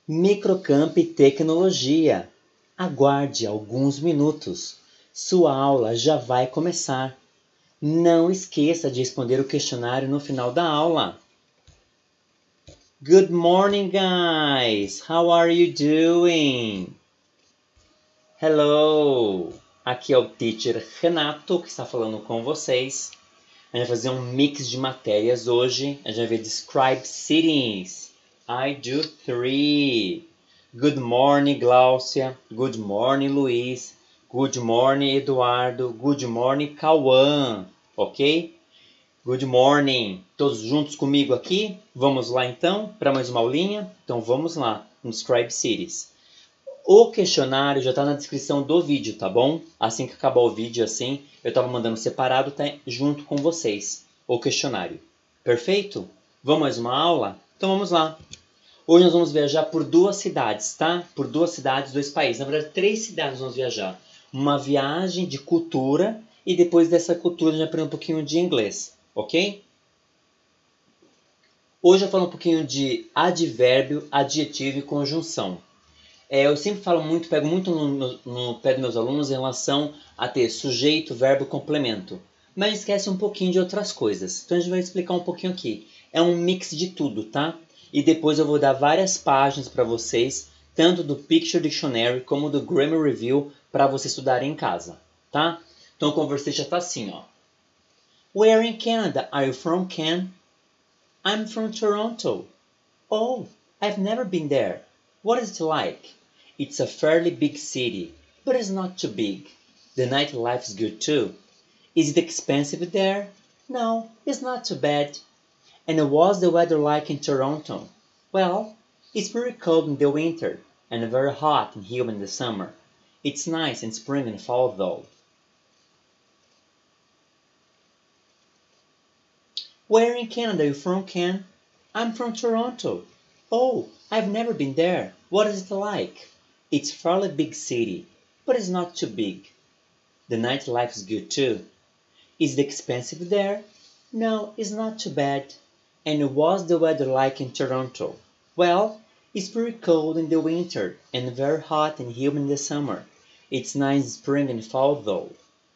Microcamp Tecnologia. Aguarde alguns minutos. Sua aula já vai começar. Não esqueça de responder o questionário no final da aula. Good morning, guys! How are you doing? Hello! Aqui é o teacher Renato que está falando com vocês. A gente vai fazer um mix de matérias hoje. A gente vai ver Describe Cities. I do 3. Good morning, Gláucia. Good morning, Luiz. Good morning, Eduardo. Good morning, Cauã. Ok? Good morning. Todos juntos comigo aqui? Vamos lá então para mais uma aulinha? Então vamos lá no Describe Cities. O questionário já está na descrição do vídeo, tá bom? Assim que acabar o vídeo, assim, eu estava mandando separado, tá junto com vocês, o questionário. Perfeito? Vamos mais uma aula? Então vamos lá. Hoje nós vamos viajar por 2 cidades, tá? Por 2 cidades, 2 países. Na verdade, 3 cidades nós vamos viajar. Uma viagem de cultura e depois dessa cultura a gente aprende um pouquinho de inglês, ok? Hoje eu falo um pouquinho de advérbio, adjetivo e conjunção. Eu sempre falo muito, pego muito no pé dos meus alunos em relação a ter sujeito, verbo, complemento. Mas esquece um pouquinho de outras coisas. Então a gente vai explicar um pouquinho aqui. É um mix de tudo, tá? E depois eu vou dar várias páginas para vocês, tanto do Picture Dictionary como do Grammar Review, para vocês estudarem em casa, tá? Então o conversation está assim, ó. Where in Canada are you from, Ken? I'm from Toronto. Oh, I've never been there. What is it like? It's a fairly big city, but it's not too big. The nightlife is good too. Is it expensive there? No, it's not too bad. And what's the weather like in Toronto? Well, it's pretty cold in the winter and very hot and humid in the summer. It's nice in spring and fall though. Where in Canada are you from, Ken? I'm from Toronto. Oh, I've never been there. What is it like? It's a fairly big city, but it's not too big. The nightlife is good too. Is it expensive there? No, it's not too bad. And what's the weather like in Toronto? Well, it's pretty cold in the winter and very hot and humid in the summer. It's nice in spring and fall though.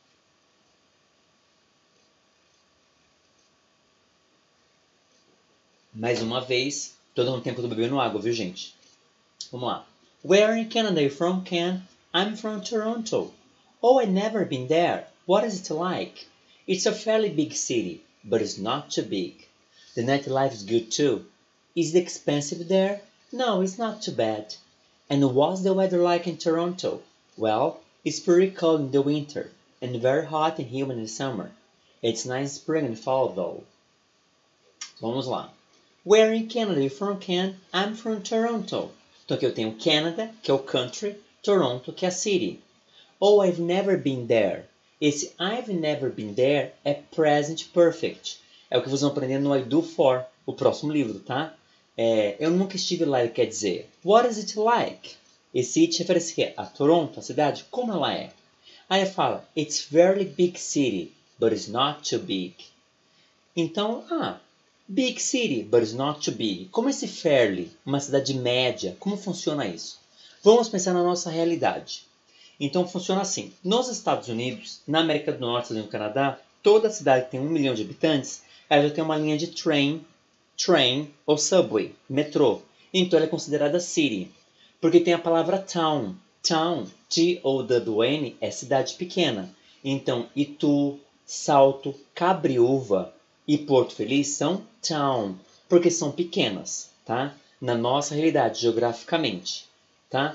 Mais uma vez, todo mundo tem que eu tô bebendo água, viu, gente? Vamos lá. Where in Canada are you from, Ken? I'm from Toronto. Oh, I've never been there. What is it like? It's a fairly big city, but it's not too big. The nightlife is good too. Is it expensive there? No, it's not too bad. And what's the weather like in Toronto? Well, it's pretty cold in the winter and very hot and humid in the summer. It's nice spring and fall though. Vamos lá. Where in Canada are you from, Ken? I'm from Toronto. Então aqui eu tenho Canada, que é o country, Toronto, que é a city. Oh, I've never been there. Esse I've never been there é present perfect. É o que vocês vão aprender no I do for, o próximo livro, tá? Eu nunca estive lá, ele quer dizer what is it like? Esse it refere-se a Toronto, a cidade, como ela é. Aí fala it's very big city, but it's not too big. Então, big city, but it's not too big. Como esse fairly, uma cidade média, como funciona isso? Vamos pensar na nossa realidade. Então funciona assim. Nos Estados Unidos, na América do Norte e no Canadá, toda cidade que tem 1 milhão de habitantes, ela já tem uma linha de train ou subway, metrô. Então ela é considerada city. Porque tem a palavra town. Town, T-O-W-N, é cidade pequena. Então Itu, Salto, Cabriúva e Porto Feliz são town, porque são pequenas, tá? Na nossa realidade, geograficamente, tá?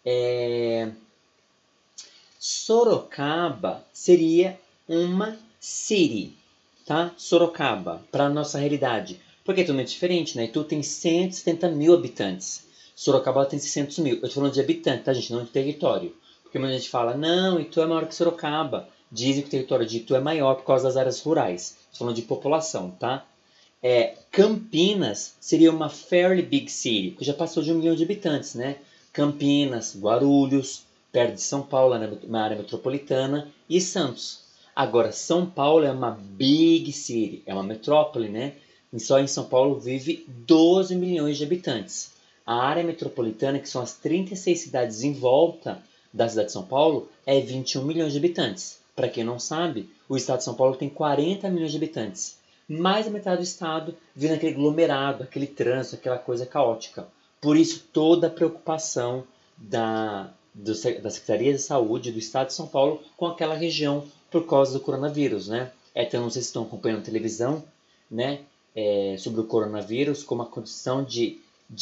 Sorocaba seria uma city, tá? Sorocaba, para a nossa realidade. Porque é totalmente diferente, né? Itu tem 170 mil habitantes. Sorocaba tem 600 mil. Eu tô falando de habitante, tá, gente? Não de território. Porque muita gente fala, não, Itu é maior que Sorocaba. Dizem que o território de Itu é maior por causa das áreas rurais. Estou falando de população, tá? Campinas seria uma fairly big city, que já passou de 1 milhão de habitantes, né? Campinas, Guarulhos, perto de São Paulo, na área metropolitana, e Santos. Agora, São Paulo é uma big city, é uma metrópole, né? E só em São Paulo vive 12 milhões de habitantes. A área metropolitana, que são as 36 cidades em volta da cidade de São Paulo, é 21 milhões de habitantes. Para quem não sabe, o estado de São Paulo tem 40 milhões de habitantes. Mais da metade do estado vive naquele aglomerado, aquele trânsito, aquela coisa caótica. Por isso, toda a preocupação da Secretaria de Saúde do estado de São Paulo com aquela região por causa do coronavírus, né? Então, não sei se estão acompanhando a televisão, né? Sobre o coronavírus, como a condição de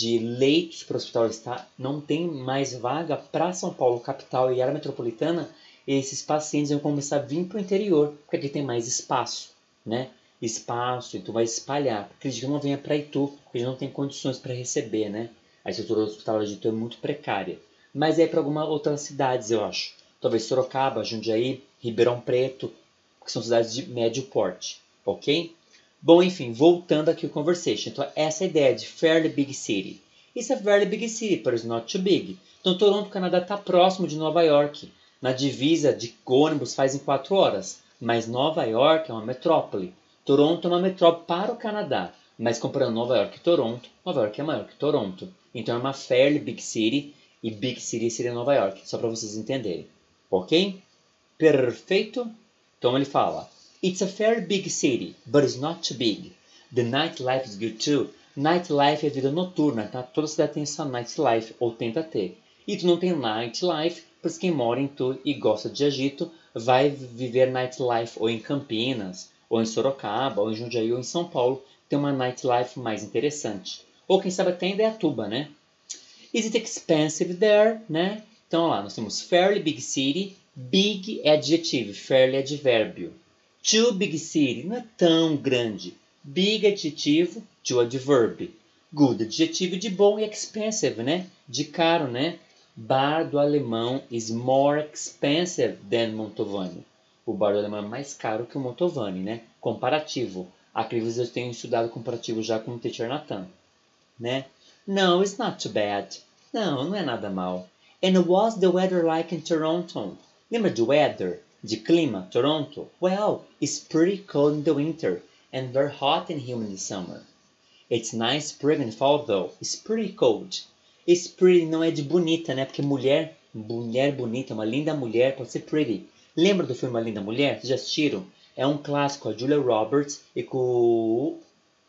leitos para o hospital está, não tem mais vaga para São Paulo, capital e área metropolitana, esses pacientes vão começar a vir para o interior, porque aqui tem mais espaço, né? Espaço, então vai espalhar. Acredito que não venha para Itu, porque a gente não tem condições para receber, né? A estrutura do hospital de Itu é muito precária. Mas é para algumas outras cidades, eu acho. Talvez Sorocaba, Jundiaí, Ribeirão Preto, que são cidades de médio porte, ok? Bom, enfim, voltando aqui ao conversation. Então, essa é a ideia de fairly big city. It's a fairly big city, but it's not too big. Então, Toronto, Canadá, está próximo de Nova York. Na divisa de ônibus faz em 4 horas. Mas Nova York é uma metrópole. Toronto é uma metrópole para o Canadá. Mas comparando Nova York e Toronto, Nova York é maior que Toronto. Então, é uma fairly big city. E big city seria Nova York. Só para vocês entenderem. Ok? Perfeito? Então, ele fala... It's a fairly big city, but it's not too big. The nightlife is good too. Nightlife é vida noturna, tá? Toda cidade tem essa nightlife, ou tenta ter. E tu não tem nightlife, pois quem mora em Tu e gosta de agito, vai viver nightlife ou em Campinas, ou em Sorocaba, ou em Jundiaí, ou em São Paulo, tem uma nightlife mais interessante. Ou quem sabe até em Indaiatuba, né? Is it expensive there, né? Então, lá, nós temos fairly big city, big é adjetivo, fairly é advérbio. Too big city, não é tão grande. Big adjetivo, too adverb. Good adjetivo de bom e expensive, né? De caro, né? Bar do alemão is more expensive than Montovani. O bar do alemão é mais caro que o Montovani, né? Comparativo. Acredito que eu tenho estudado comparativo já com o Teacher Nathan, né? No, it's not too bad. Não é nada mal. And what's the weather like in Toronto? Lembra de weather? De clima, Toronto? Well, it's pretty cold in the winter and very hot and humid in the summer. It's nice spring and fall though. It's pretty cold. It's pretty não é de bonita, né? Porque mulher bonita, uma linda mulher pode ser pretty. Lembra do filme Uma Linda Mulher? Vocês já assistiram? É um clássico, a Julia Roberts e com o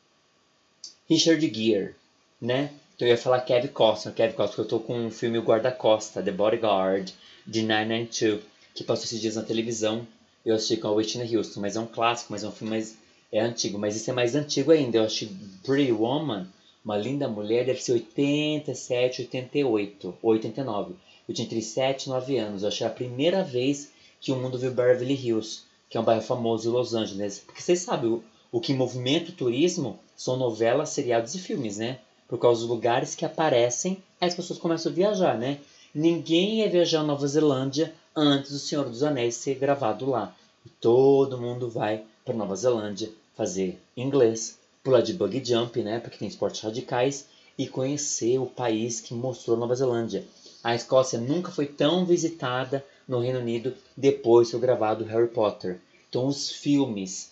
Richard Gere, né? Então eu ia falar Kevin Costner, porque eu tô com um filme O Guarda-Costa, The Bodyguard, de 1992, que passou esses dias na televisão. Eu assisti com a Whitney Houston, mas é um clássico, mas é um filme mais antigo. Mas esse é mais antigo ainda. Eu achei Pretty Woman, Uma Linda Mulher, deve ser 87, 88 ou 89. Eu tinha entre 7 e 9 anos. Eu achei a primeira vez que o mundo viu Beverly Hills, que é um bairro famoso em Los Angeles. Porque vocês sabem, o que movimenta o turismo são novelas, seriados e filmes, né? Por causa dos lugares que aparecem, as pessoas começam a viajar, né? Ninguém ia viajar à Nova Zelândia antes do Senhor dos Anéis ser gravado lá. E todo mundo vai para Nova Zelândia fazer inglês, pular de bungee jump, né? Porque tem esportes radicais, e conhecer o país que mostrou Nova Zelândia. A Escócia nunca foi tão visitada no Reino Unido depois de ser gravado Harry Potter. Então os filmes,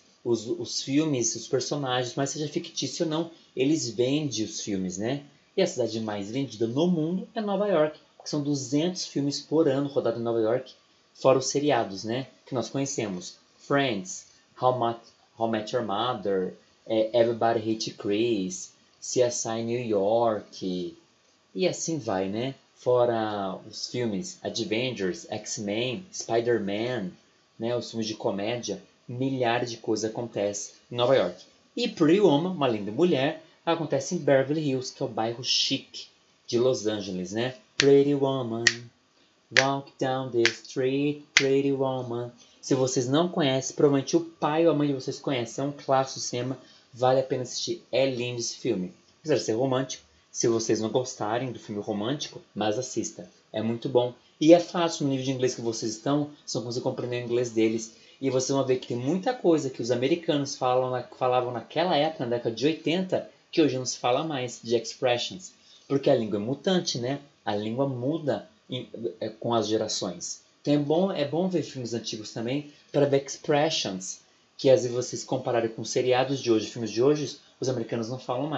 os personagens, mas seja fictício ou não, eles vendem os filmes, né? E a cidade mais vendida no mundo é Nova York, porque são 200 filmes por ano rodados em Nova York, fora os seriados, né? Que nós conhecemos. Friends, How Met Your Mother, Everybody Hates Chris, CSI New York, e assim vai, né? Fora os filmes Avengers, X-Men, Spider-Man, né? Os filmes de comédia, milhares de coisas acontecem em Nova York. E Pretty Woman, Uma Linda Mulher, acontece em Beverly Hills, que é o bairro chique de Los Angeles, né? Pretty Woman, walk down the street, Pretty Woman. Se vocês não conhecem, provavelmente o pai ou a mãe de vocês conhecem. É um clássico cinema, vale a pena assistir. É lindo esse filme. Apesar de ser romântico, se vocês não gostarem do filme romântico, mas assista. É muito bom. E é fácil no nível de inglês que vocês estão, só conseguir compreender o inglês deles. E vocês vão ver que tem muita coisa que os americanos falavam naquela época, na década de 80, que hoje não se fala mais, de expressions. Porque a língua é mutante, né? A língua muda com as gerações. Então é bom ver filmes antigos também para ver expressions, que às vezes vocês compararem com seriados de hoje, filmes de hoje, os americanos não falam mais.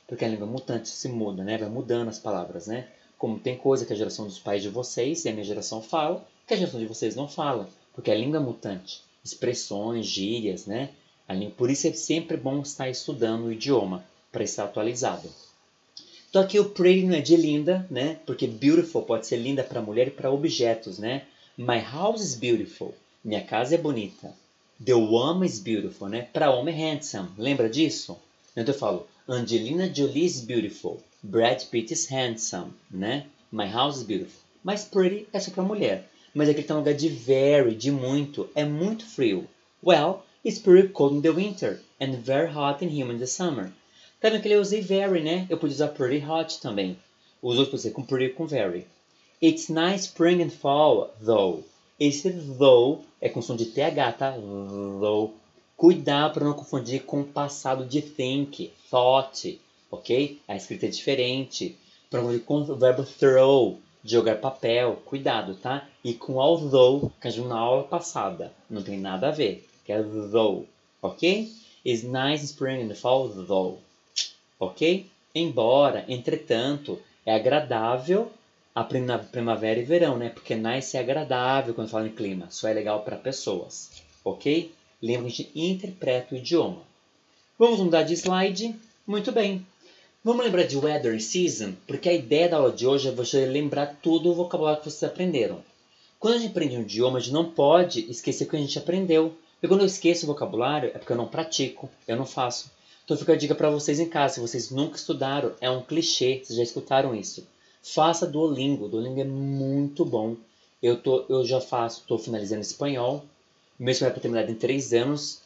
porque a língua mutante se muda, né? Vai mudando as palavras, né? Como tem coisa que a geração dos pais de vocês e a minha geração fala, que a geração de vocês não fala, porque a língua é mutante. Expressões, gírias, né? Por isso é sempre bom estar estudando o idioma, para estar atualizado. Então aqui o pretty não é de linda, né? Porque beautiful pode ser linda para mulher e para objetos, né? My house is beautiful. Minha casa é bonita. The woman is beautiful, né? Para homem é handsome. Lembra disso? Então eu falo, Angelina Jolie is beautiful. Brad Pitt is handsome, né? My house is beautiful. Mas pretty é só para mulher. Mas aqui está no lugar de very, de muito. É muito frio. Well, it's pretty cold in the winter and very hot and humid in the summer. Tá vendo que eu usei very, né? Eu podia usar pretty hot também. Os outros podem ser com pretty com very. It's nice spring and fall, though. Esse though é com som de TH, tá? Though. Cuidado para não confundir com o passado de think, thought, ok? A escrita é diferente. Para não confundir com o verbo throw, de jogar papel. Cuidado, tá? E com although, que a gente na aula passada. Não tem nada a ver. Que é though, ok? It's nice spring and fall, though. Ok? Embora, entretanto, é agradável a primavera e verão, né? Porque nice é agradável quando fala em clima. Só é legal para pessoas. Ok? Lembra que a gente interpreta o idioma. Vamos mudar de slide? Muito bem. Vamos lembrar de weather e season? Porque a ideia da aula de hoje é você lembrar todo o vocabulário que vocês aprenderam. Quando a gente aprende um idioma, a gente não pode esquecer o que a gente aprendeu. E quando eu esqueço o vocabulário, é porque eu não pratico, eu não faço. Então fica a dica para vocês em casa, se vocês nunca estudaram, é um clichê, vocês já escutaram isso. Faça Duolingo, Duolingo é muito bom. Eu já faço, estou finalizando espanhol. Meu espanhol é para terminar em 3 anos,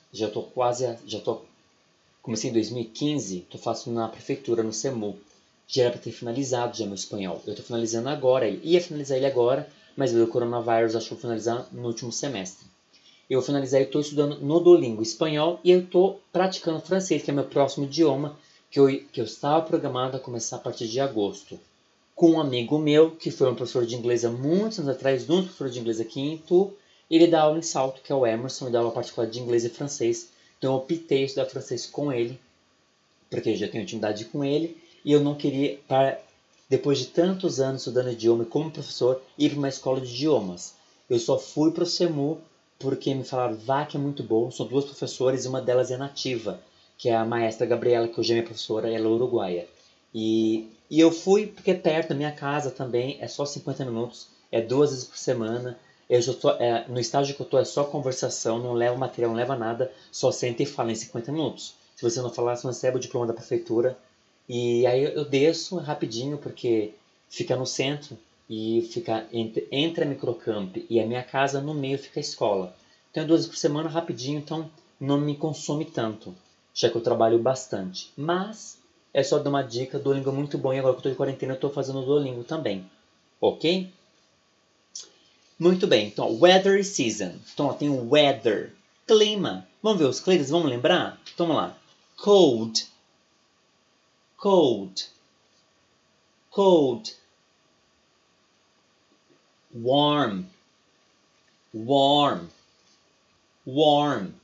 comecei em 2015, estou fazendo na prefeitura, no SEMU. Já era para ter finalizado já meu espanhol. Eu estou finalizando agora, ia finalizar ele agora, mas veio o coronavírus, acho que vou finalizar no último semestre. Eu vou finalizar e estou estudando no Duolingo espanhol e eu estou praticando francês, que é meu próximo idioma, que eu estava programado a começar a partir de agosto. Com um amigo meu, que foi um professor de inglês há muitos anos atrás, um professor de inglês aqui em Itu, ele dá aula em Salto, que é o Emerson, e dá aula particular de inglês e francês. Então eu optei estudar francês com ele, porque eu já tenho intimidade com ele, e eu não queria, depois de tantos anos estudando idioma como professor, ir para uma escola de idiomas. Eu só fui para o SEMU porque me falaram, vá que é muito bom, são 2 professores e uma delas é nativa, que é a maestra Gabriela, que hoje é minha professora, ela é uruguaia. E eu fui porque é perto da minha casa também, é só 50 minutos, é 2 vezes por semana. No estágio que eu estou é só conversação, não leva material, não leva nada, só senta e fala em 50 minutos. Se você não falar, você não recebe o diploma da prefeitura. E aí eu desço rapidinho, porque fica no centro, e fica entre a Microcamp e a minha casa, no meio fica a escola. Então é 2 vezes por semana, rapidinho, então não me consome tanto, já que eu trabalho bastante. Mas é só dar uma dica, Duolingo é muito bom, e agora que eu estou de quarentena eu estou fazendo Duolingo também. Ok? Muito bem, então weather e season. Então ó, tem o weather, clima. Vamos ver os climas, vamos lembrar? Então vamos lá. Cold, cold, cold. Warm, warm, warm.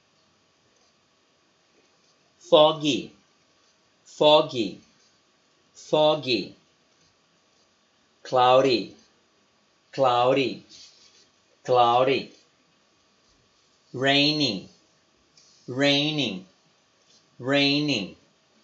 Foggy, foggy, foggy. Cloudy, cloudy, cloudy. Rainy, raining, raining.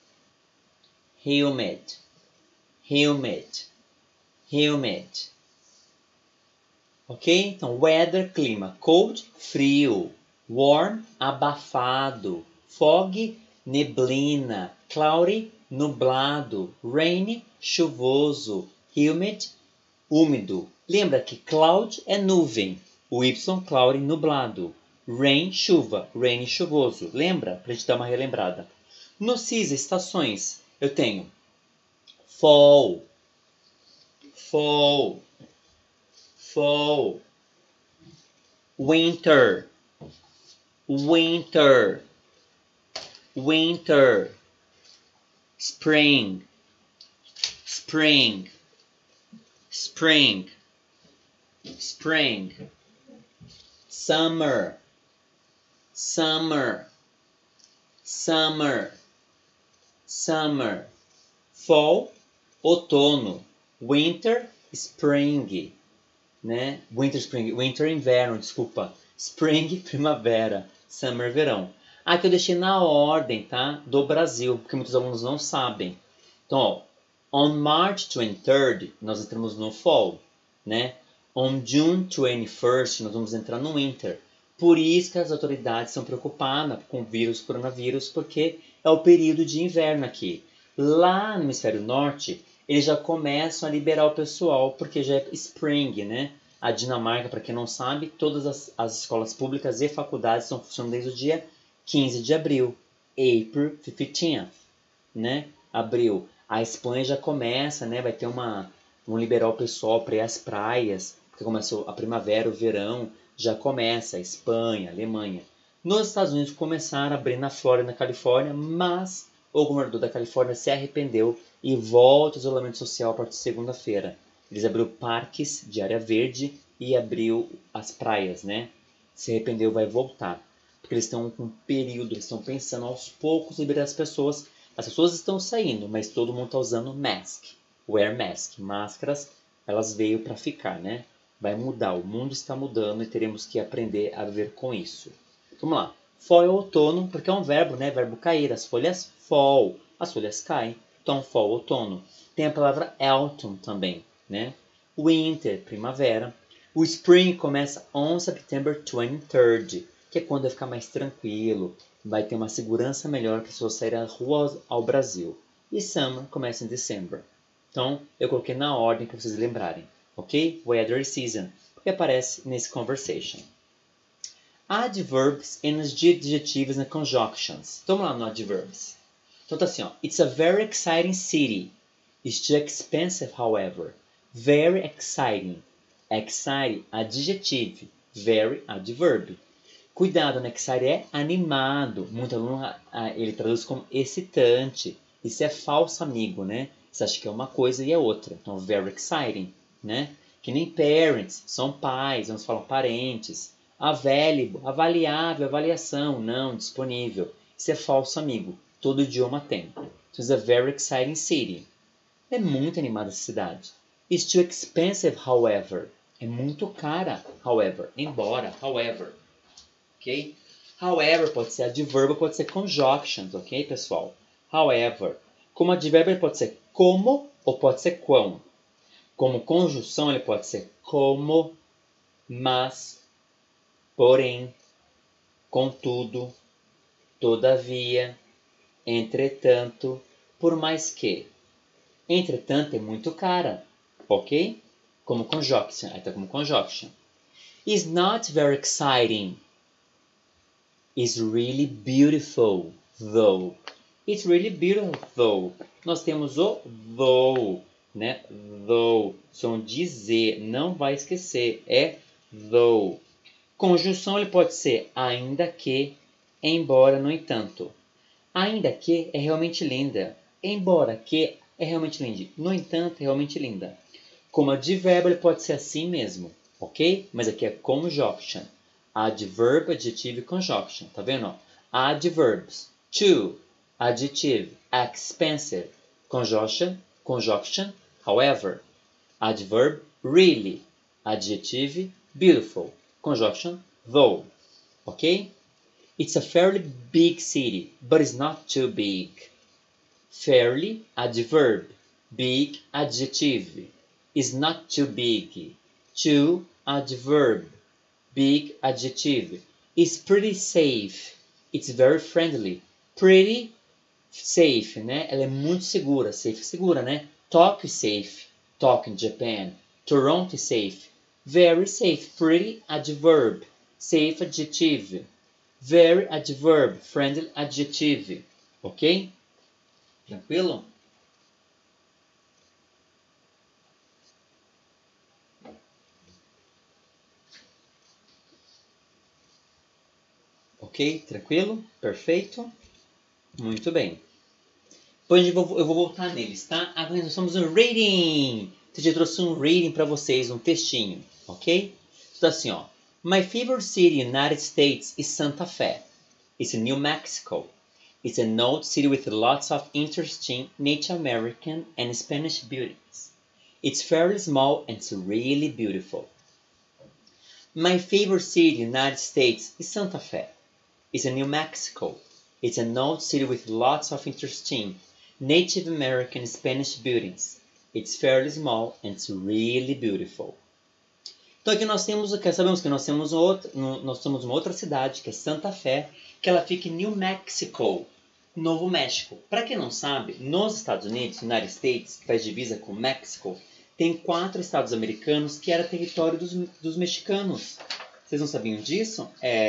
Humid, humid, humid. Ok? Então, weather, clima. Cold, frio. Warm, abafado. Fog, neblina. Cloudy, nublado. Rainy, chuvoso. Humid, úmido. Lembra que cloud é nuvem. O Y, cloudy, nublado. Rain, chuva. Rainy, chuvoso. Lembra? Pra gente dar uma relembrada. No CIS, estações, eu tenho fall, fall, fall. Winter, winter, winter. Spring, spring, spring, spring. Summer, summer, summer, summer. Fall, outono. Winter, spring, né? Winter, inverno, desculpa. Spring, primavera. Summer, verão. Aqui eu deixei na ordem, tá? Do Brasil, porque muitos alunos não sabem. Então, ó, on March 23rd, nós entramos no fall, né? On June 21st, nós vamos entrar no winter. Por isso que as autoridades estão preocupadas com o vírus, coronavírus, porque é o período de inverno aqui. Lá no hemisfério norte, eles já começam a liberar o pessoal, porque já é spring, né? A Dinamarca, para quem não sabe, todas as escolas públicas e faculdades estão funcionando desde o dia 15 de abril. April 15th, né? Abril. A Espanha já começa, né? Vai ter vão liberar o pessoal para ir às praias, porque começou a primavera, o verão, já começa a Espanha, a Alemanha. Nos Estados Unidos começaram a abrir na Flórida e na Califórnia, mas o governador da Califórnia se arrependeu e volta ao isolamento social a partir de segunda-feira. Eles abriu parques de área verde e abriu as praias, né? Se arrependeu, vai voltar. Porque eles estão com um período, eles estão pensando aos poucos liberar as pessoas. As pessoas estão saindo, mas todo mundo está usando mask. Wear mask. Máscaras, elas veio para ficar, né? Vai mudar, o mundo está mudando e teremos que aprender a viver com isso. Vamos lá. Fall é outono, porque é um verbo, né? Verbo cair. As folhas fall, as folhas caem. Então, fall, outono. Tem a palavra autumn também, né? Winter, primavera. O spring começa on September 23rd, que é quando vai ficar mais tranquilo, vai ter uma segurança melhor que as pessoas saírem às ruas ao Brasil. E summer começa em December. Então, eu coloquei na ordem para vocês lembrarem, ok? Weather season, porque aparece nesse conversation. Adverbs e nos adjetivos e conjunctions. Então, vamos lá no adverbs. Então, tá assim, ó. It's a very exciting city. It's too expensive, however. Very exciting. Exciting, adjetivo. Very, adverb. Cuidado, né? Exciting é animado. Muito aluno, ele traduz como excitante. Isso é falso, amigo, né? Você acha que é uma coisa e é outra. Então, very exciting, né? Que nem parents, são pais, uns falam parentes. Available, avaliável, avaliação, não, disponível. Isso é falso, amigo. Todo idioma tem. So it's a very exciting city. É muito animada essa cidade. It's too expensive, however. É muito cara, however. Embora, however. Ok? However pode ser advérbio, pode ser conjunctions, ok, pessoal? However. Como advérbio ele pode ser como ou pode ser quão. Como conjunção ele pode ser como, mas, porém, contudo, todavia, entretanto, por mais que. Entretanto, é muito cara, ok? Como conjunction, aí tá como conjunction. Is not very exciting. Is really beautiful, though. It's really beautiful, though. Nós temos o though, né? Though, som de Z, não vai esquecer, é though. Conjunção ele pode ser ainda que, embora, no entanto. Ainda que é realmente linda. Embora que é realmente linda. No entanto, é realmente linda. Como advérbio, ele pode ser assim mesmo, ok? Mas aqui é conjunction. Adverb, adjetivo e conjunction. Tá vendo? Adverbs. To. Adjective. Expensive. Conjunction. However. Adverb. Really. Adjective. Beautiful. Conjunction. Though. Ok? It's a fairly big city, but it's not too big. Fairly, adverb. Big, adjective. Is not too big. Too, adverb. Big, adjective. Is pretty safe. It's very friendly. Pretty, safe, né? Ela é muito segura. Safe, segura, né? Tokyo, safe. Tokyo, Japan. Toronto, safe. Very safe. Pretty, adverb. Safe, adjective. Very, adverb. Friendly, adjective. Ok? Tranquilo? Ok? Tranquilo? Perfeito? Muito bem. Depois eu vou voltar neles, tá? Agora nós somos um reading. Eu já trouxe um reading para vocês, um textinho. Ok? Então assim, ó. My favorite city in the United States is Santa Fe. It's in New Mexico. It's an old city with lots of interesting Native American and Spanish buildings. It's fairly small and it's really beautiful. My favorite city in the United States is Santa Fe. It's in New Mexico. It's an old city with lots of interesting Native American and Spanish buildings. It's fairly small and it's really beautiful. Então aqui nós temos, sabemos que nós temos uma outra cidade, que é Santa Fé, que ela fica em New Mexico, Novo México. Para quem não sabe, nos Estados Unidos, United States, que faz divisa com México, tem 4 estados americanos que era território dos mexicanos. Vocês não sabiam disso?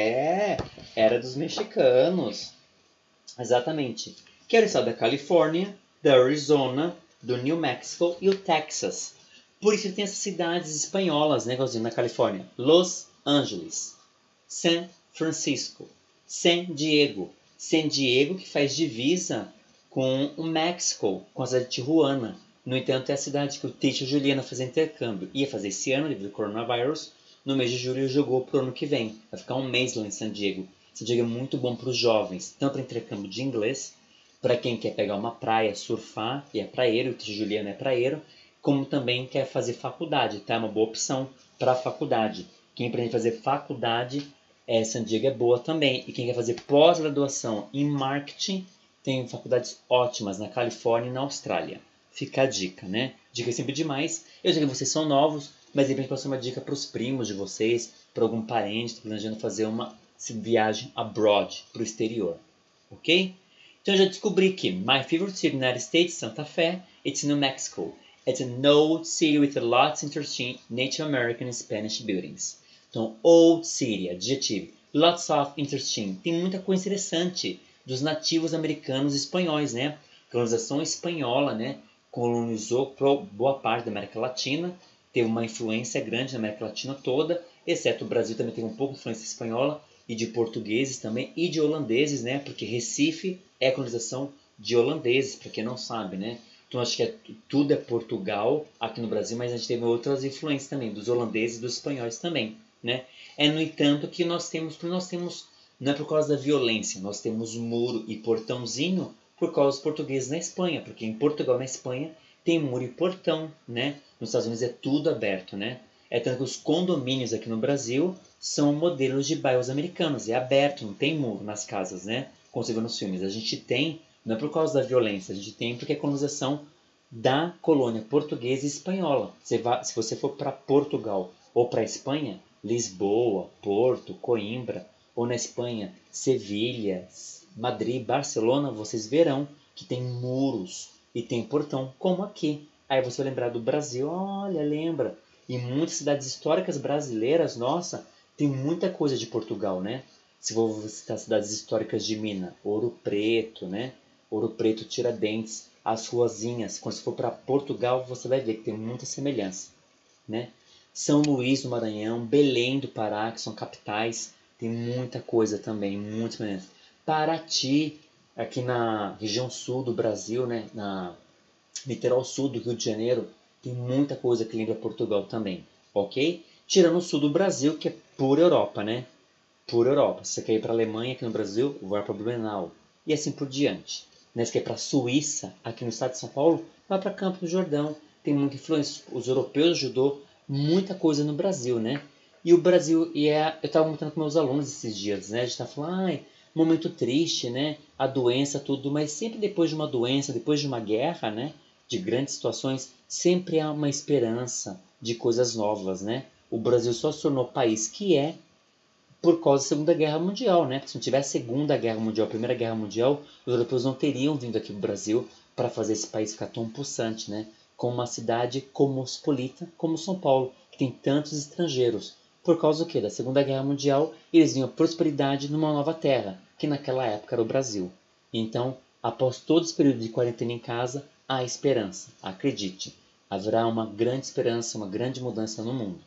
Era dos mexicanos. Exatamente. Que era o estado da Califórnia, da Arizona, do New Mexico e o Texas. Por isso tem essas cidades espanholas, né, na Califórnia. Los Angeles, San Francisco, San Diego. San Diego que faz divisa com o México, com a cidade de Tijuana. No entanto, é a cidade que o Tite e a Juliana fazem intercâmbio. Ia fazer esse ano, devido ao coronavírus. No mês de julho, jogou para o ano que vem. Vai ficar um mês lá em San Diego. San Diego é muito bom para os jovens, tanto para intercâmbio de inglês, para quem quer pegar uma praia, surfar, e é praieiro, o Tite e a Juliana é praieiro, como também quer fazer faculdade, tá? É uma boa opção para faculdade. Quem pretende fazer faculdade, San Diego é boa também. E quem quer fazer pós-graduação em marketing, tem faculdades ótimas na Califórnia e na Austrália. Fica a dica, né? Dica sempre demais. Eu sei que vocês são novos, mas de repente pode ser uma dica para os primos de vocês, para algum parente que está planejando fazer uma viagem abroad, para o exterior. Ok? Então eu já descobri que my favorite city in the United States, Santa Fe, it's New Mexico. It's an old city with lots of interesting Native American and Spanish buildings. Então, old city, adjetivo. Lots of interesting. Tem muita coisa interessante dos nativos americanos e espanhóis, né? A colonização espanhola, né? Colonizou boa parte da América Latina. Teve uma influência grande na América Latina toda. Exceto o Brasil também tem um pouco de influência espanhola. E de portugueses também. E de holandeses, né? Porque Recife é colonização de holandeses, para quem não sabe, né? Então acho que tudo é Portugal aqui no Brasil, mas a gente teve outras influências também, dos holandeses e dos espanhóis também, né? No entanto, que nós temos, não é por causa da violência, nós temos muro e portãozinho por causa dos portugueses na Espanha, porque em Portugal, na Espanha, tem muro e portão, né? Nos Estados Unidos é tudo aberto, né? É tanto que os condomínios aqui no Brasil são modelos de bairros americanos, é aberto, não tem muro nas casas, né? Como você vê nos filmes, a gente tem. Não é por causa da violência, a gente tem porque é a colonização da colônia portuguesa e espanhola. Se você for para Portugal ou para a Espanha, Lisboa, Porto, Coimbra, ou na Espanha, Sevilha, Madrid, Barcelona, vocês verão que tem muros e tem portão, como aqui. Aí você vai lembrar do Brasil, olha, lembra. E muitas cidades históricas brasileiras, nossa, tem muita coisa de Portugal, né? Se vou citar cidades históricas de Minas, Ouro Preto, né? Ouro Preto, Tiradentes, as ruazinhas. Quando você for para Portugal, você vai ver que tem muita semelhança, né? São Luís do Maranhão, Belém do Pará, que são capitais, tem muita coisa também, muita semelhança. Paraty, aqui na região sul do Brasil, né? Na litoral sul do Rio de Janeiro, tem muita coisa que lembra Portugal também, ok? Tirando o sul do Brasil, que é pura Europa, né? Pura Europa. Se você quer ir para a Alemanha, aqui no Brasil, vai para Blumenau. E assim por diante. Né? Se quer ir para a Suíça, aqui no estado de São Paulo, vai para Campos do Jordão. Tem muita influência. Os europeus ajudou muita coisa no Brasil, né? E o Brasil, eu estava comentando com meus alunos esses dias, né? A gente está falando, momento triste, né? A doença, tudo, mas sempre depois de uma doença, depois de uma guerra, né? De grandes situações, sempre há uma esperança de coisas novas, né? O Brasil só se tornou o país que é por causa da Segunda Guerra Mundial, né? Se não tivesse a Segunda Guerra Mundial, a Primeira Guerra Mundial, os europeus não teriam vindo aqui para o Brasil para fazer esse país ficar tão pulsante, né? Com uma cidade cosmopolita como São Paulo, que tem tantos estrangeiros. Por causa do quê? Da Segunda Guerra Mundial, eles viam prosperidade numa nova terra, que naquela época era o Brasil. Então, após todo esse período de quarentena em casa, há esperança. Acredite, haverá uma grande esperança, uma grande mudança no mundo.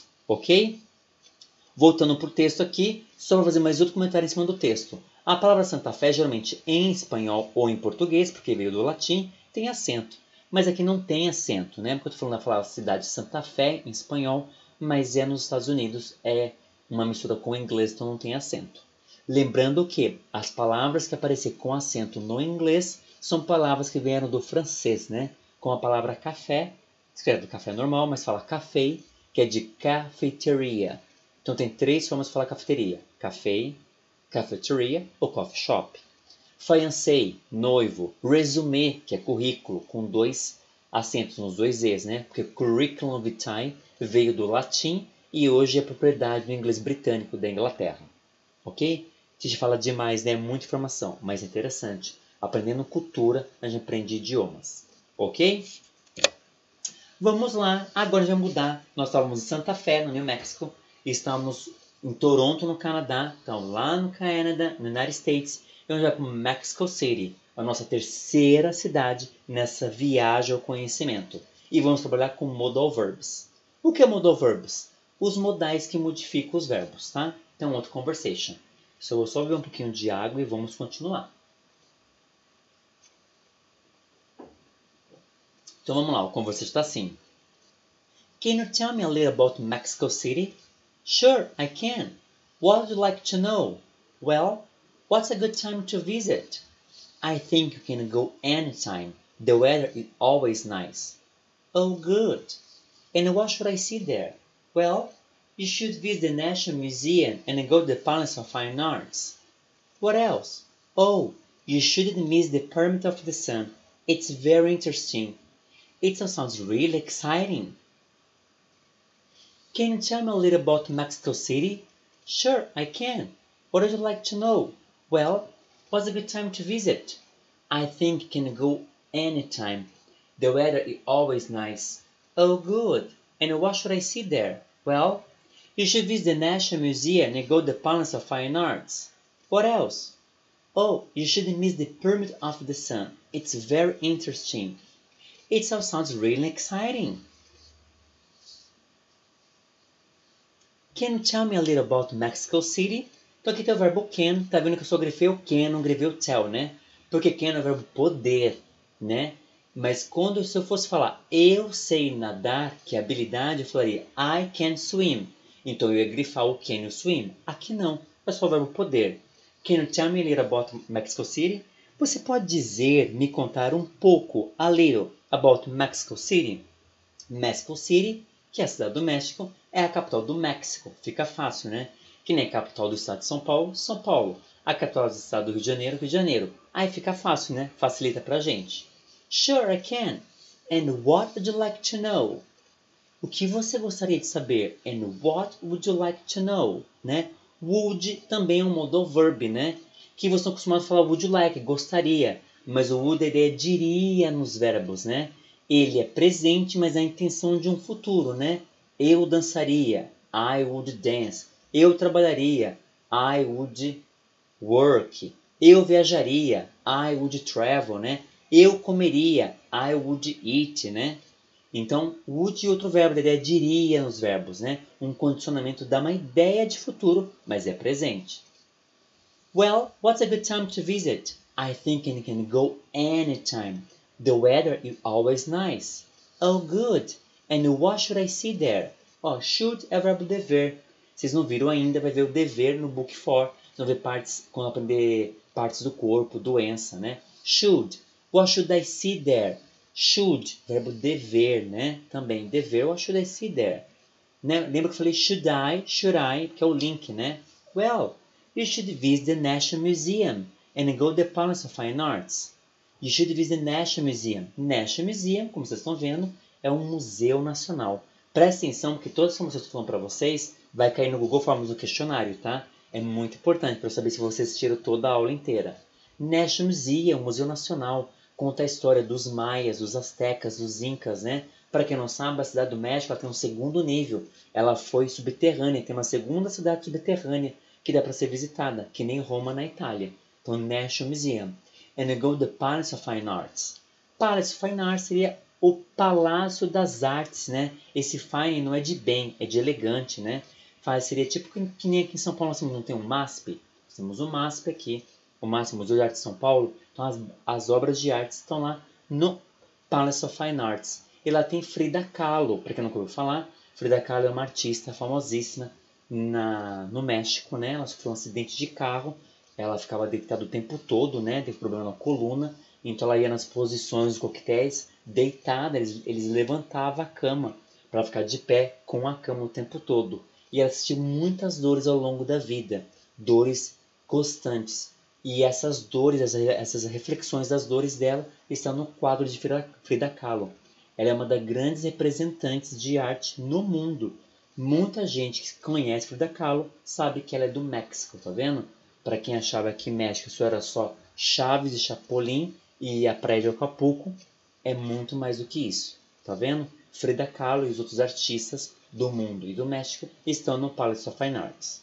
Ok? Voltando para o texto aqui, só para fazer mais outro comentário em cima do texto. A palavra Santa Fé, geralmente em espanhol ou em português, porque veio do latim, tem acento. Mas aqui não tem acento, né? Porque eu estou falando da cidade de Santa Fé em espanhol, mas nos Estados Unidos, é uma mistura com o inglês, então não tem acento. Lembrando que as palavras que aparecem com acento no inglês são palavras que vieram do francês, né? Como a palavra café, escreve café normal, mas fala café, que é de cafeteria. Então tem 3 formas de falar cafeteria: café, cafeteria ou coffee shop. Fiancé, noivo. Résumé, que é currículo, com 2 acentos nos 2 E's, né? Porque curriculum vitae veio do latim e hoje é propriedade do inglês britânico da Inglaterra. Ok? A gente fala demais, né? Muita informação, mas é interessante. Aprendendo cultura, a gente aprende idiomas. Ok? Vamos lá, agora a gente vai mudar. Nós estávamos em Santa Fé, no New Mexico, e estamos em Toronto, no Canadá. Então, lá no Canadá, no United States, e a gente vai para Mexico City, a nossa terceira cidade nessa viagem ao conhecimento. E vamos trabalhar com modal verbs. O que é modal verbs? Os modais que modificam os verbos, tá? Então, outra conversation. Eu vou só beber um pouquinho de água e vamos continuar. Então vamos lá, o conversation está assim. Can you tell me a little about Mexico City? Sure, I can. What would you like to know? Well, what's a good time to visit? I think you can go anytime. The weather is always nice. Oh, good. And what should I see there? Well, you should visit the National Museum and go to the Palace of Fine Arts. What else? Oh, you shouldn't miss the Pyramid of the Sun. It's very interesting. It sounds really exciting. Can you tell me a little about Mexico City? Sure, I can. What would you like to know? Well, what's a good time to visit? I think you can go anytime. The weather is always nice. Oh, good. And what should I see there? Well, you should visit the National Museum and go to the Palace of Fine Arts. What else? Oh, you shouldn't miss the Pyramid of the Sun. It's very interesting. It all sounds really exciting. Can you tell me a little about Mexico City? Então aqui tem o verbo can, tá vendo que eu só grifei o can, não grifei o tell, né? Porque can é o verbo poder, né? Mas quando se eu fosse falar eu sei nadar, que é habilidade, eu falaria I can swim. Então eu ia grifar o can e o swim. Aqui não, é só o verbo poder. Can you tell me a little about Mexico City? Você pode dizer, me contar um pouco, a little, about Mexico City? Mexico City, que é a cidade do México, é a capital do México. Fica fácil, né? Que nem a capital do estado de São Paulo, São Paulo. A capital do estado do Rio de Janeiro. Aí fica fácil, né? Facilita pra gente. Sure, I can. And what would you like to know? O que você gostaria de saber? And what would you like to know? Né? Would também é um modal verb, né? Que vocês estão acostumados a falar would you like, gostaria. Mas o would ele é diria nos verbos, né? Ele é presente, mas é a intenção de um futuro, né? Eu dançaria. I would dance. Eu trabalharia. I would work. Eu viajaria. I would travel, né? Eu comeria. I would eat, né? Então, would e outro verbo, ele é diria nos verbos, né? Um condicionamento dá uma ideia de futuro, mas é presente. Well, what's a good time to visit? I think you can go anytime. The weather is always nice. Oh, good. And what should I see there? Oh, should é o verbo dever. Vocês não viram ainda, vai ver o dever no book 4. Vocês vão ver partes, quando aprender partes do corpo, doença, né? Should. What should I see there? Should, verbo dever, né? Também, dever, what should I see there? Né? Lembra que eu falei should I, que é o link, né? Well, you should visit the National Museum and go to the Palace of Fine Arts. You should visit the National Museum. National Museum, como vocês estão vendo, é um museu nacional. Presta atenção, porque todas as informações que eu estou falando para vocês vai cair no Google Forms do questionário, tá? É muito importante para eu saber se vocês assistiram toda a aula inteira. National Museum, Museu Nacional, conta a história dos maias, dos astecas, dos incas, né? Para quem não sabe, a cidade do México ela tem um segundo nível. Ela foi subterrânea, tem uma segunda cidade subterrânea que dá para ser visitada, que nem Roma na Itália. Então, National Museum. And you go to the Palace of Fine Arts. Palace of Fine Arts seria o Palácio das Artes, né? Esse fine não é de bem, é de elegante, né? Seria tipo que nem aqui em São Paulo nós não tem um MASP. Nós temos o MASP aqui, o MASP, Museu de Arte de São Paulo. Então as obras de arte estão lá no Palace of Fine Arts. E lá tem Frida Kahlo, para quem não ouviu falar. Frida Kahlo é uma artista famosíssima no México, né? Ela sofreu um acidente de carro, ela ficava deitada o tempo todo, né? Teve problema na coluna, então ela ia nas posições dos coquetéis, deitada, eles levantavam a cama para ficar de pé com a cama o tempo todo. E ela sentiu muitas dores ao longo da vida, dores constantes. E essas dores, essas reflexões das dores dela estão no quadro de Frida Kahlo. Ela é uma das grandes representantes de arte no mundo. Muita gente que conhece Frida Kahlo sabe que ela é do México, tá vendo? Para quem achava que México só era só Chaves e Chapolin e a Praia de Acapulco, é muito mais do que isso, tá vendo? Frida Kahlo e os outros artistas do mundo e do México estão no Palace of Fine Arts.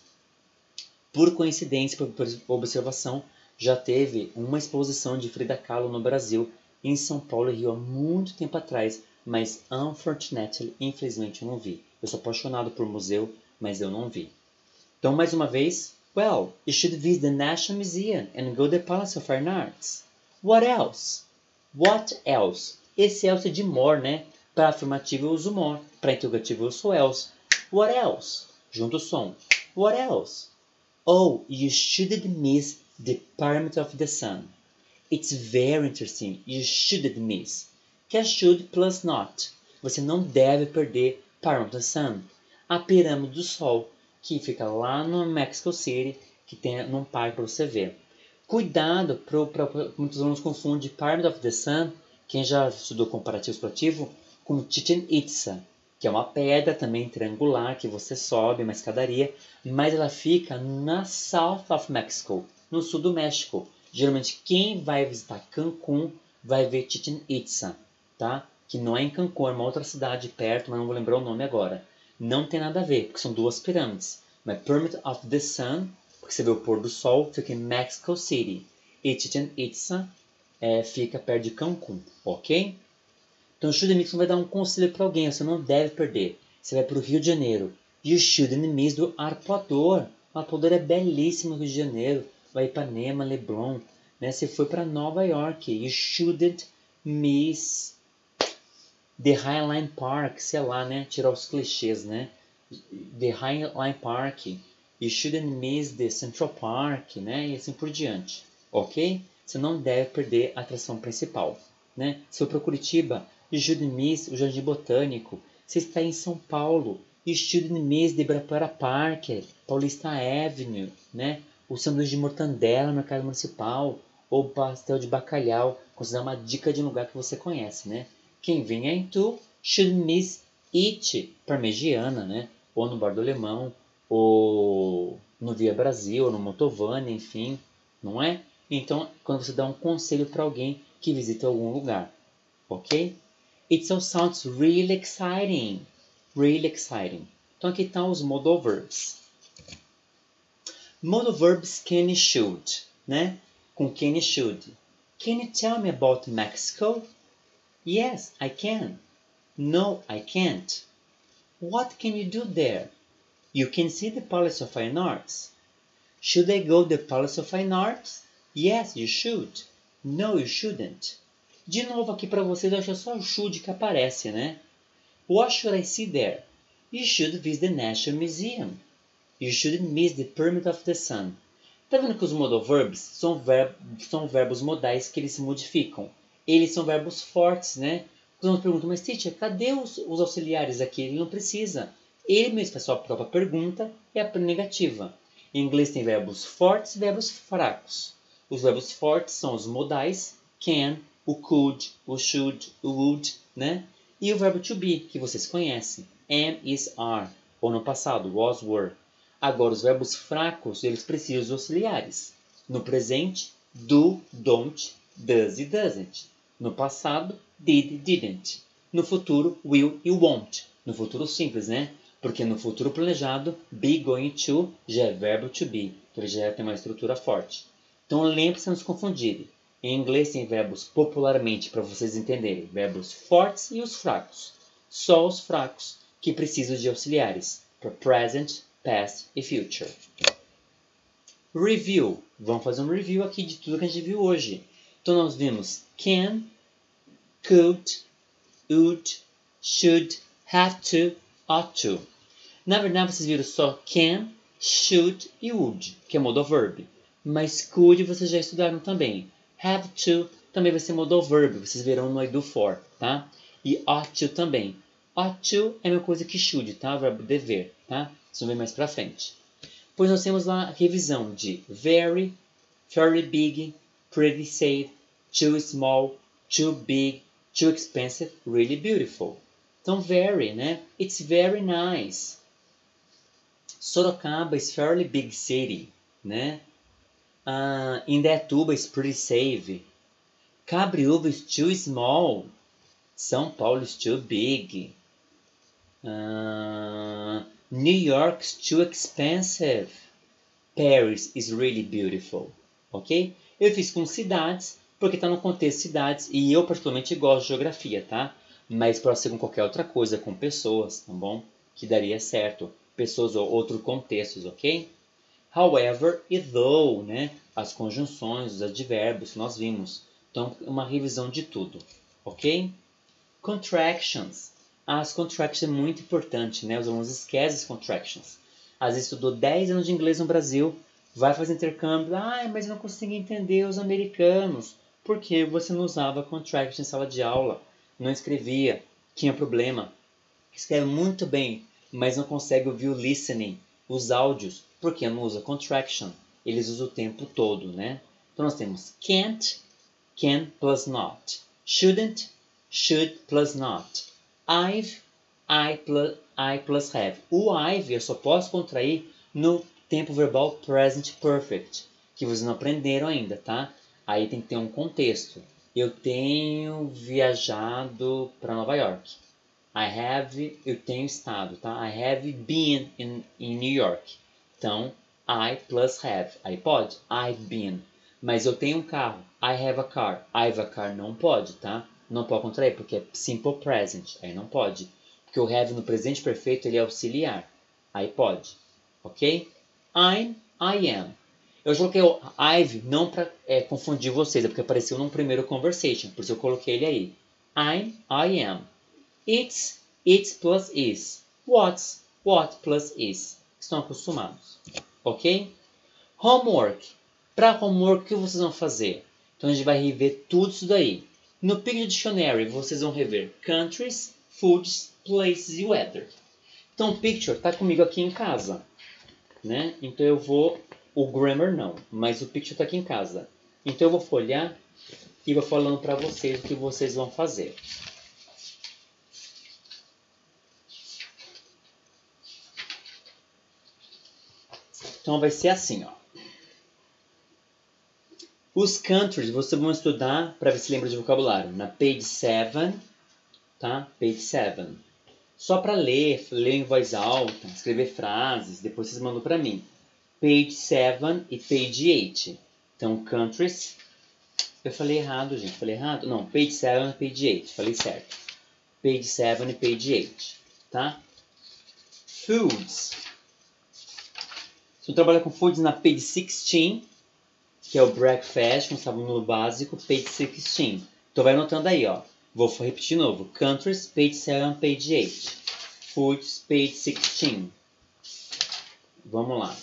Por coincidência, por observação, já teve uma exposição de Frida Kahlo no Brasil, em São Paulo e Rio, há muito tempo atrás, mas unfortunately, infelizmente eu não vi. Eu sou apaixonado por museu, mas eu não vi. Então, mais uma vez, well, you should visit the National Museum and go to the Palace of Fine Arts. What else? What else? Esse else é de more, né? Para afirmativo eu uso more, para interrogativo eu uso else. What else? Junto o som. What else? Oh, you shouldn't miss the Pyramid of the Sun. It's very interesting. You shouldn't miss. Que é should plus not. Você não deve perder Pyramid of the Sun. A pirâmide do Sol, que fica lá no Mexico City, que tem num parque para você ver. Cuidado, muitos alunos confundem Pyramid of the Sun, quem já estudou comparativo explorativo, com Chichen Itza, que é uma pedra também triangular que você sobe uma escadaria, mas ela fica na South of Mexico, no sul do México. Geralmente quem vai visitar Cancún vai ver Chichen Itza, tá? Que não é em Cancún, é uma outra cidade perto, mas não vou lembrar o nome agora. Não tem nada a ver, porque são duas pirâmides. Mas Pyramid of the Sun, porque você vê o pôr do sol, fica em Mexico City. E Chichen Itza fica perto de Cancún, ok? Então o Should Mix vai dar um conselho para alguém, você não deve perder. Você vai para o Rio de Janeiro. You shouldn't miss do Arpoador. O Arpoador é belíssimo no Rio de Janeiro. Vai Ipanema, Leblon. Né? Você foi para Nova York. You shouldn't miss the Highline Park. Sei lá, né? Tirar os clichês, né? The Highline Park. You shouldn't miss the Central Park, né? E assim por diante. Ok? Você não deve perder a atração principal. Né? Se for para Curitiba, you shouldn't miss o Jardim Botânico. Se está em São Paulo, you shouldn't miss the Ibirapuera Park, Paulista Avenue, né? O sanduíche de mortandela no mercado municipal, ou pastel de bacalhau, considerar uma dica de um lugar que você conhece, né? Quem vem em Itu, shouldn't miss it, Parmegiana, né? Ou no Bar do Alemão, ou no Via Brasil, ou no Motovani, enfim, não é? Então, quando você dá um conselho para alguém que visita algum lugar, ok? It all sounds really exciting. Really exciting. Então aqui estão os modal verbs. Modal verbs can e should, né? Com can e should. Can you tell me about Mexico? Yes, I can. No, I can't. What can you do there? You can see the Palace of Fine Arts. Should I go to the Palace of Fine Arts? Yes, you should. No, you shouldn't. De novo aqui para vocês, eu acho que é só o should que aparece, né? What should I see there? You should visit the National Museum. You shouldn't miss the Pyramid of the Sun. Tá vendo que os modal verbs são verbos modais que eles se modificam? Eles são verbos fortes, né? Os alunos perguntam, mas teacher, cadê os auxiliares aqui? Ele não precisa. Ele mesmo faz sua própria pergunta e a negativa. Em inglês tem verbos fortes e verbos fracos. Os verbos fortes são os modais, can, o could, o should, o would, né? E o verbo to be, que vocês conhecem, am, is, are, ou no passado, was, were. Agora, os verbos fracos, eles precisam de auxiliares. No presente, do, don't, does e doesn't. No passado, did, didn't. No futuro, will e won't. No futuro simples, né? Porque no futuro planejado, be going to já é verbo to be, então ele já tem uma estrutura forte. Então lembre-se de não se confundirem. Em inglês tem verbos popularmente, para vocês entenderem, verbos fortes e os fracos. Só os fracos que precisam de auxiliares, para present, past e future. Review. Vamos fazer um review aqui de tudo que a gente viu hoje. Então nós vimos can, could, would, should, have to, ought to. Na verdade, vocês viram só can, should e would, que é modal verb. Mas could vocês já estudaram também. Have to também vai ser modal verb, vocês verão no I do for, tá? E ought to também. Ought to é a mesma coisa que should, tá? O verbo dever, tá? Vocês vão ver mais pra frente. Pois nós temos lá a revisão de very, fairly big, pretty safe, too small, too big, too expensive, really beautiful. Então, very, né? It's very nice. Sorocaba is fairly big city, né? Indaiatuba is pretty safe. Cabriúva is too small. São Paulo is too big. New York is too expensive. Paris is really beautiful. Ok? Eu fiz com cidades, porque está no contexto de cidades, e eu particularmente gosto de geografia, tá? Mas pode ser com qualquer outra coisa, com pessoas, tá bom? Que daria certo. Pessoas ou outros contextos, ok? However e though, né? As conjunções, os advérbios que nós vimos. Então, uma revisão de tudo, ok? Contractions. As contractions é muito importante, né? Os alunos esquecem as contractions. Às vezes estudou 10 anos de inglês no Brasil, vai fazer intercâmbio, mas eu não consigo entender os americanos. Porque você não usava contractions em sala de aula, não escrevia, tinha problema. Escreve muito bem, mas não consegue ouvir o listening, os áudios, porque não usa contraction. Eles usam o tempo todo, né? Então nós temos can't, can plus not. Shouldn't, should plus not. I've, I plus have. O I've eu só posso contrair no tempo verbal present perfect, que vocês não aprenderam ainda, tá? Aí tem que ter um contexto. Eu tenho viajado para Nova York. Eu tenho estado, tá? I have been in New York. Então, I plus have. Aí pode. I've been. Mas eu tenho um carro. I have a car. I've a car não pode, tá? Não pode contrair porque é simple present. Aí não pode. Porque o have no presente perfeito ele é auxiliar. Aí pode. Ok? I am. Eu coloquei o I've não para confundir vocês. É porque apareceu num primeiro conversation. Por isso eu coloquei ele aí. I am. It's plus is. What's, what plus is. Estão acostumados. Ok? Homework. Para homework, o que vocês vão fazer? Então a gente vai rever tudo isso daí. No Picture Dictionary, vocês vão rever countries, foods, places e weather. Então o Picture está comigo aqui em casa. Né? Então eu vou... O Grammar não, mas o Picture está aqui em casa. Então eu vou folhear e vou falando para vocês o que vocês vão fazer. Então vai ser assim, ó. Os countries vocês vão estudar para ver se lembra de vocabulário. Na page 7, tá? Page 7. Só para ler em voz alta, escrever frases, depois vocês mandam para mim. Page 7 e page 8. Então, countries. Eu falei errado, gente. Falei errado? Não, page 7 e page 8. Falei certo. Page 7 e page 8. Tá? Foods. Você trabalha com foods na page 16, que é o breakfast, como estava no básico, page 16. Então vai anotando aí, ó. Vou repetir de novo. Countries, page 7, page 8. Foods, page 16. Vamos lá.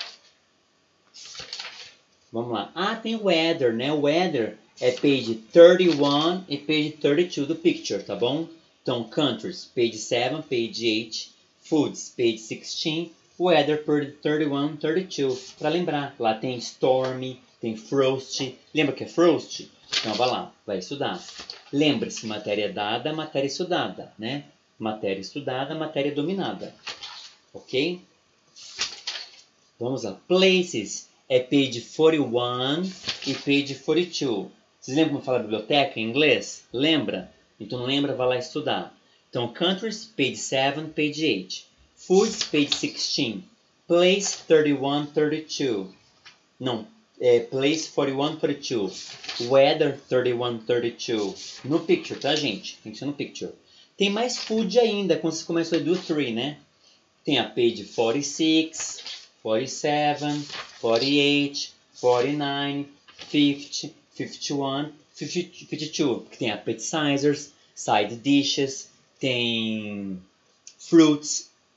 Vamos lá. Tem weather, né? Weather é page 31 e page 32 do picture, tá bom? Então, countries, page 7, page 8. Foods, page 16. Weather, page 31, 32. Para lembrar, lá tem stormy, tem frost. Lembra que é frost? Então, vai lá, vai estudar. Lembre-se, matéria dada, matéria estudada, né? Matéria estudada, matéria dominada. Ok? Vamos lá. Places é page 41 e page 42. Vocês lembram como fala biblioteca em inglês? Lembra? Então não lembra, vai lá estudar. Então, countries, page 7, page 8. Foods, page 16. Place 31, 32. Não, place 41, 42. Weather 31, 32. No picture, tá, gente? Tem que ser no picture. Tem mais food ainda, quando você começou a do 3, né? Tem a page 46, 47, 48, 49, 50, 51, 52. Que tem appetizers, side dishes, tem fruits,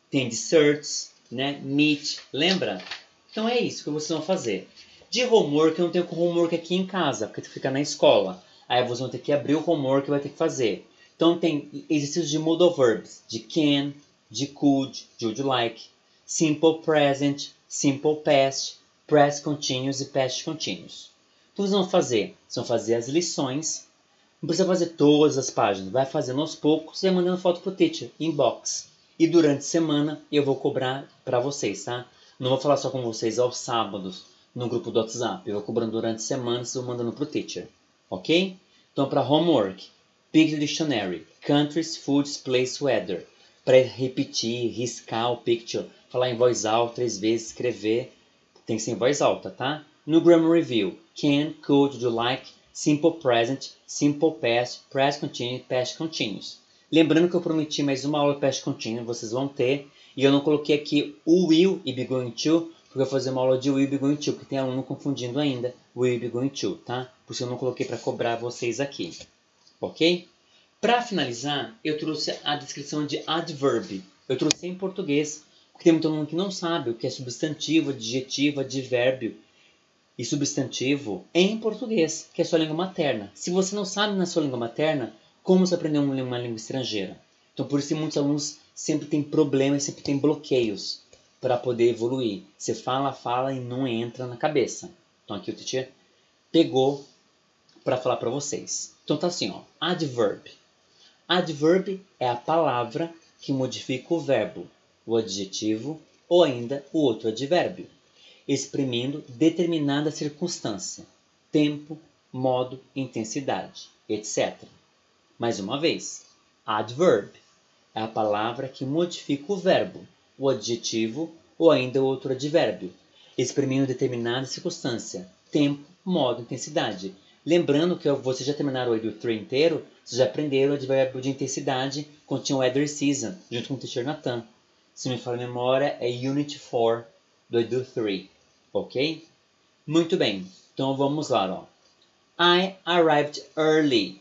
tem desserts, né? Meat, lembra? Então é isso que vocês vão fazer. De homework, eu não tenho homework aqui em casa, porque fica na escola. Aí vocês vão ter que abrir o homework e vai ter que fazer. Então tem exercícios de modal verbs, de can, de could, de would like, simple present, simple past, present continuous e past continuous. Então vocês vão fazer? Vocês vão fazer as lições. Não precisa fazer todas as páginas, vai fazendo aos poucos e mandando foto pro teacher, inbox. E durante a semana eu vou cobrar para vocês, tá? Não vou falar só com vocês aos sábados no grupo do WhatsApp. Eu vou cobrando durante a semana e vou mandando pro teacher. Ok? Então para homework, pick the dictionary, countries, foods, place, weather. Para repetir, riscar o picture, falar em voz alta 3 vezes, escrever. Tem que ser em voz alta, tá? No grammar review, can, could, do like, simple present, simple past, present continuous, past continuous. Lembrando que eu prometi mais uma aula de past continuous, vocês vão ter. E eu não coloquei aqui o will e be going to, porque eu vou fazer uma aula de will e be going to, porque tem aluno confundindo ainda will e be going to, tá? Por isso eu não coloquei para cobrar vocês aqui. Ok? Para finalizar, eu trouxe a descrição de adverb. Eu trouxe em português, porque tem muito aluno que não sabe o que é substantivo, adjetivo, advérbio e substantivo em português, que é a sua língua materna. Se você não sabe na sua língua materna, como você aprender uma língua estrangeira? Então, por isso que muitos alunos sempre têm problemas, sempre têm bloqueios para poder evoluir. Você fala e não entra na cabeça. Então, aqui o teacher pegou para falar para vocês. Então, tá assim, ó, adverb. Adverb é a palavra que modifica o verbo, o adjetivo ou ainda o outro advérbio, exprimindo determinada circunstância, tempo, modo, intensidade, etc. Mais uma vez, adverb é a palavra que modifica o verbo, o adjetivo ou ainda o outro advérbio, exprimindo determinada circunstância, tempo, modo, intensidade. Lembrando que vocês já terminaram o Edu 3 inteiro, vocês já aprenderam o advérbio de intensidade quando tinha o Weather Season, junto com o teacher Nathan. Se não me falha a memória, é Unit 4 do Edu 3, ok? Muito bem, então vamos lá, ó. I arrived early.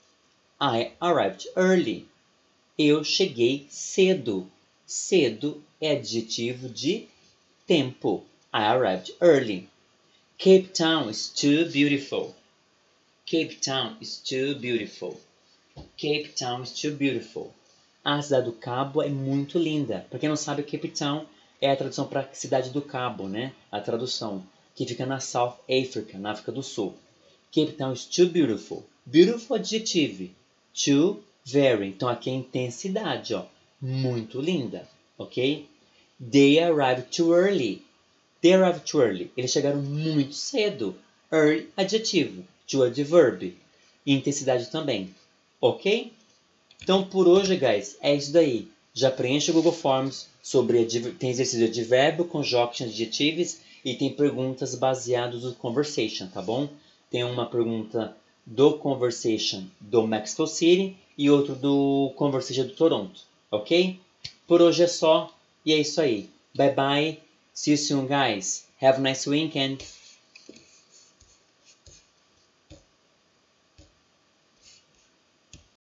I arrived early. Eu cheguei cedo. Cedo é adjetivo de tempo. I arrived early. Cape Town is too beautiful. Cape Town is too beautiful. Cape Town is too beautiful. A cidade do Cabo é muito linda. Para quem não sabe, Cape Town é a tradução para cidade do Cabo, né? A tradução, que fica na South Africa, na África do Sul. Cape Town is too beautiful. Beautiful adjetivo. Too, very. Então aqui é intensidade, ó. Muito linda, ok? They arrived too early. They arrived too early. Eles chegaram muito cedo. Early, adjetivo. To adverb. Intensidade também. Ok? Então, por hoje, guys, é isso daí. Já preenche o Google Forms sobre tem exercício de advérbio, conjunction, adjetivos e tem perguntas baseadas no conversation, tá bom? Tem uma pergunta do conversation do Mexico City e outro do conversation do Toronto, ok? Por hoje é só e é isso aí. Bye bye. See you soon, guys. Have a nice weekend.